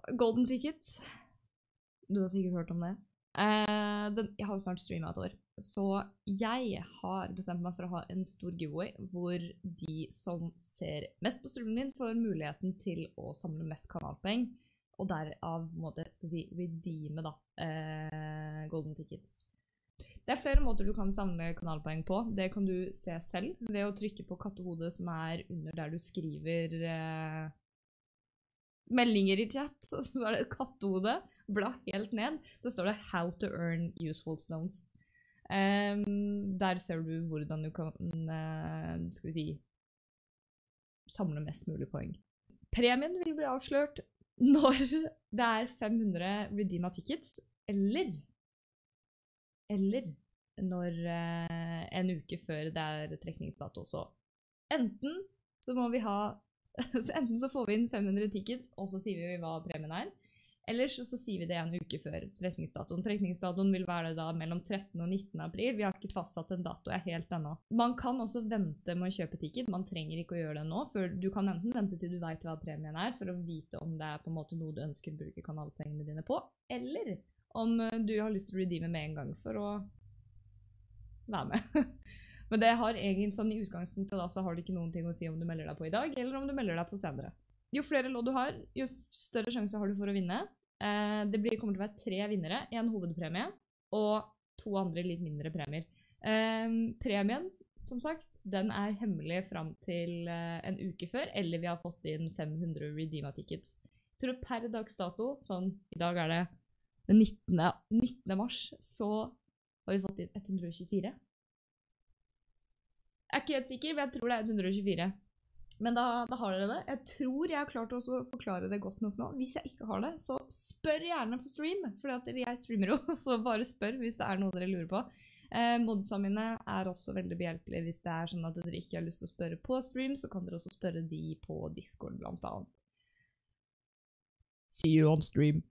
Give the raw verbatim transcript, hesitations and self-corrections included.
Golden Tickets. Du har sikkert hørt om det. Eh, den, jeg har jo snart streamet et år, så jeg har bestemt meg for å ha en stor giveaway hvor de som ser mest på streamen min får muligheten til å samle mest kanalpoeng, og derav måte, skal vi si, redeeme da, eh, Golden Tickets. Det er flere måter du kan samle kanalpoeng på. Det kan du se selv ved å trykke på kattehodet som er under der du skriver eh, meldinger i chat, så er det et kattehode, bla helt ned, så står det How to earn useful stones. Um, der ser du hvordan du kan, uh, skal vi si, samle mest mulig poeng. Premien vil bli avslørt når det er fem hundre redeema tickets, eller, eller når uh, en uke før det er trekningsdato også. Enten så må vi ha Så enten så får vi inn fem hundre tickets, og så sier vi hva premien er, eller så, så sier vi det en uke før trekningsdatoen. Trekningsdatoen vil være da mellom trettende og nittende april. Vi har ikke fastsatt en dato, jeg er helt ennå. Man kan også vente med å kjøpe ticket. Man trenger ikke å gjøre det nå, for du kan enten vente til du vet hva premien er, for å vite om det er på en måte noe du ønsker å bruke kanalpengene dine på, eller om du har lyst til å redeeme med en gang for å være med. Men det har egentlig sånn i utgangspunktet da, så har det ikke noen ting å si om du melder deg på i dag, eller om du melder deg på senere. Jo flere lodd du har, jo større sjanse har du for å vinne. Eh, det blir, kommer til å være tre vinnere, en hovedpremie, og to andre litt mindre premier. Eh, premien, som sagt, den er hemmelig frem til eh, en uke før, eller vi har fått inn fem hundre redeema tickets. Jeg tror per dags dato, sånn, i dag er det den nittende mars, så har vi fått inn ett hundre og tjuefire. Jeg er ikke helt sikker, men jeg tror det er ett hundre og tjuefire. Men da, da har dere det. Jeg tror jeg har klart å forklare det godt nok nå. Hvis jeg ikke har det, så spør gjerne på stream, for jeg streamer jo, så bare spør hvis det er noe dere lurer på. Eh, modsa mine er også veldig behjelpelige hvis det er sånn at dere ikke har lyst til å spørre på stream, så kan dere også spørre de på Discord blant annet. See you on stream.